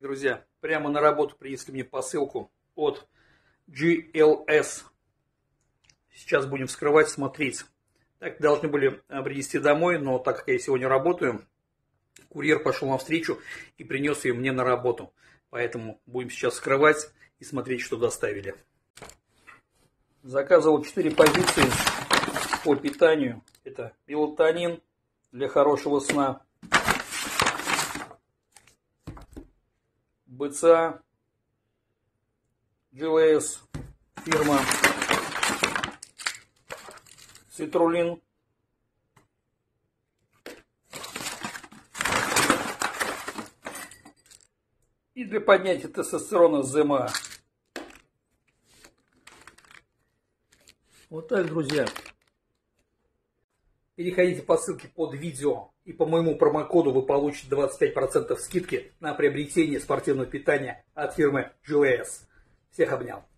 Друзья, прямо на работу принесли мне посылку от GLS. Сейчас будем вскрывать, смотреть. Так должны были принести домой, но так как я сегодня работаю, курьер пошел навстречу и принес ее мне на работу. Поэтому будем сейчас вскрывать и смотреть, что доставили. Заказывал 4 позиции по питанию. Это мелатонин для хорошего сна, БЦА, GLS, фирма, Citrulline, и для поднятия тестостерона ЗМА. Вот так, друзья. Переходите по ссылке под видео, и по моему промокоду вы получите 25% скидки на приобретение спортивного питания от фирмы GLS. Всех обнял.